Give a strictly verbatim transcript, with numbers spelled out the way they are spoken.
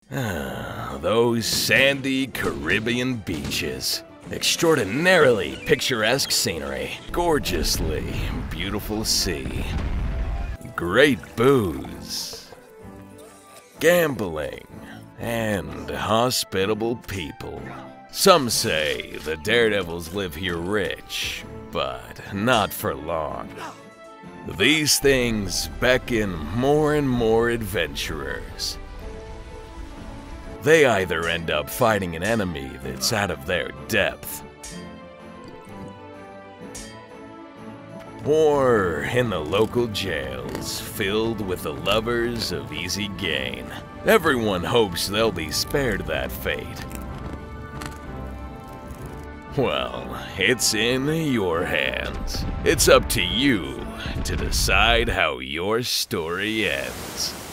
Those sandy Caribbean beaches. Extraordinarily picturesque scenery. Gorgeously beautiful sea. Great booze. Gambling. And hospitable people. Some say the daredevils live here rich, but not for long. These things beckon more and more adventurers. They either end up fighting an enemy that's out of their depth, or in the local jails filled with the lovers of easy gain. Everyone hopes they'll be spared that fate. Well, it's in your hands. It's up to you to decide how your story ends.